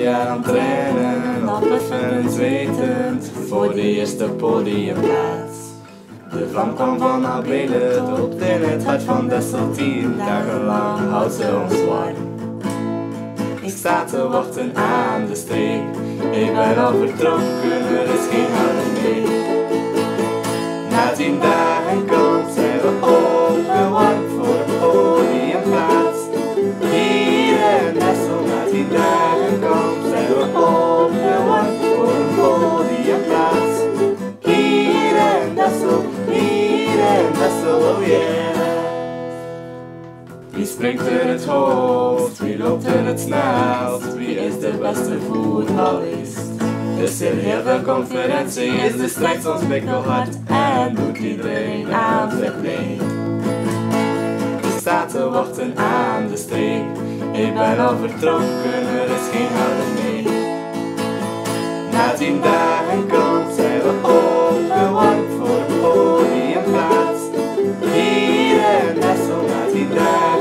jaar aan trainen, al puffen en zwetend, voor de eerste podiumplaats. De vlam kwam van Abrele tot in het hart van Dessel, 10 dagen lang houdt ze ons warm. Ik sta te wachten aan de streep, ik ben al vertrokken, er is geen houden meer. Na 10 dagen komt zijn we opgewarmd voor een podiumplaats. Hier in Dessel, na 10 dagen komt zijn we opgewarmd voor een podiumplaats. Hier in Dessel, oh yeah. Wie springt er het hoogst, wie loopt er het snelst, wie is de beste voetballist? Dus in heel veel conferentie is de strijd soms bikkelhard en doet iedereen aan verkleed. Ik sta te wachten aan de streep, ik ben al vertrokken, er is geen houden meer. Na 10 dagen komt zijn we opgewarmd voor een podiumplaats. Hier in Dessel, na 10 dagen.